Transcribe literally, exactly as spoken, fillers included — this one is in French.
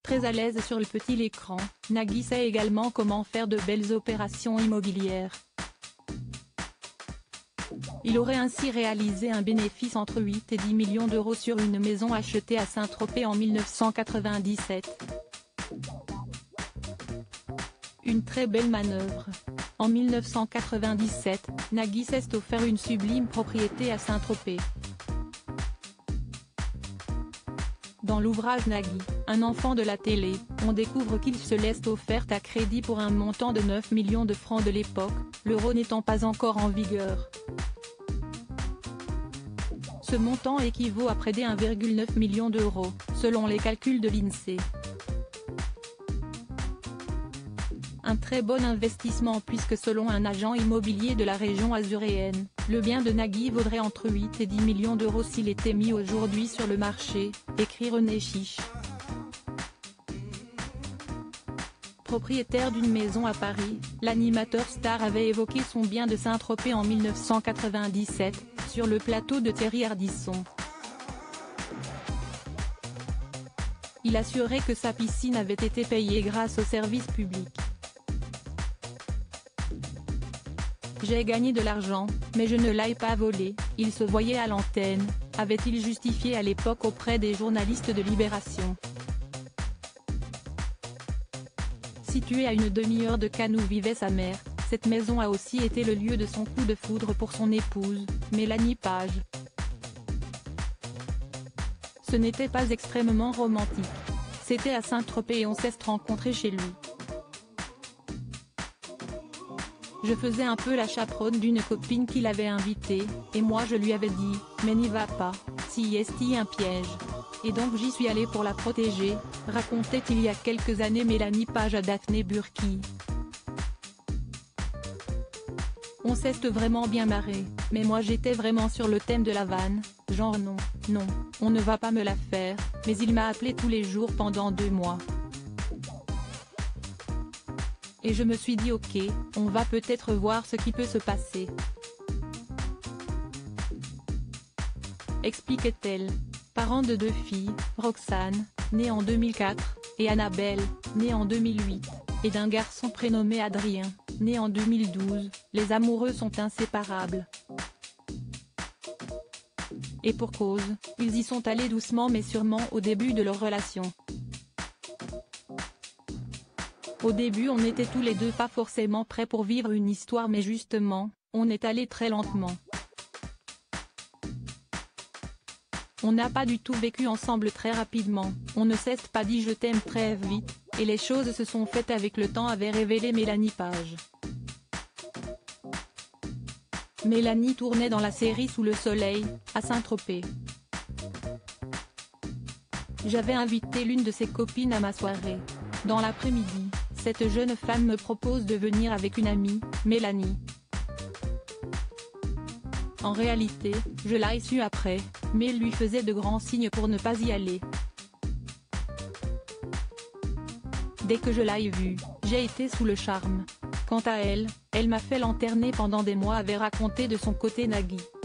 Très à l'aise sur le petit écran, Nagui sait également comment faire de belles opérations immobilières. Il aurait ainsi réalisé un bénéfice entre huit et dix millions d'euros sur une maison achetée à Saint-Tropez en mille neuf cent quatre-vingt-dix-sept. Une très belle manœuvre. En mille neuf cent quatre-vingt-dix-sept, Nagui s'est offert une sublime propriété à Saint-Tropez. Dans l'ouvrage Nagui, un enfant de la télé, on découvre qu'il se laisse offerte à crédit pour un montant de neuf millions de francs de l'époque, l'euro n'étant pas encore en vigueur. Ce montant équivaut à près de un virgule neuf million d'euros, selon les calculs de l'INSEE. Un très bon investissement puisque selon un agent immobilier de la région azuréenne, le bien de Nagui vaudrait entre huit et dix millions d'euros s'il était mis aujourd'hui sur le marché, écrit René Chiche. Propriétaire d'une maison à Paris, l'animateur star avait évoqué son bien de Saint-Tropez en mille neuf cent quatre-vingt-dix-sept, sur le plateau de Thierry Ardisson. Il assurait que sa piscine avait été payée grâce au service public. J'ai gagné de l'argent, mais je ne l'ai pas volé, il se voyait à l'antenne, avait-il justifié à l'époque auprès des journalistes de Libération. Située à une demi-heure de Cannes où vivait sa mère, cette maison a aussi été le lieu de son coup de foudre pour son épouse, Mélanie Page. Ce n'était pas extrêmement romantique. C'était à Saint-Tropez et on s'est rencontrés chez lui. Je faisais un peu la chaperonne d'une copine qui l'avait invitée, et moi je lui avais dit, mais n'y va pas, si est un piège. Et donc j'y suis allée pour la protéger, racontait il y a quelques années Mélanie Page à Daphné Burki. On s'est vraiment bien marré, mais moi j'étais vraiment sur le thème de la vanne, genre non, non, on ne va pas me la faire, mais il m'a appelé tous les jours pendant deux mois. Et je me suis dit ok, on va peut-être voir ce qui peut se passer. Expliquait-elle. Parent de deux filles, Roxane, née en deux mille quatre, et Annabelle, née en deux mille huit, et d'un garçon prénommé Adrien, né en deux mille douze, les amoureux sont inséparables. Et pour cause, ils y sont allés doucement mais sûrement au début de leur relation. Au début on était tous les deux pas forcément prêts pour vivre une histoire mais justement, on est allé très lentement. On n'a pas du tout vécu ensemble très rapidement, on ne s'est pas dit je t'aime très vite, et les choses se sont faites avec le temps avait révélé Mélanie Page. Mélanie tournait dans la série Sous le soleil, à Saint-Tropez. J'avais invité l'une de ses copines à ma soirée. Dans l'après-midi, cette jeune femme me propose de venir avec une amie, Mélanie. En réalité, je l'ai su après, mais elle lui faisait de grands signes pour ne pas y aller. Dès que je l'ai vue, j'ai été sous le charme. Quant à elle, elle m'a fait lanterner pendant des mois avait raconté de son côté Nagui.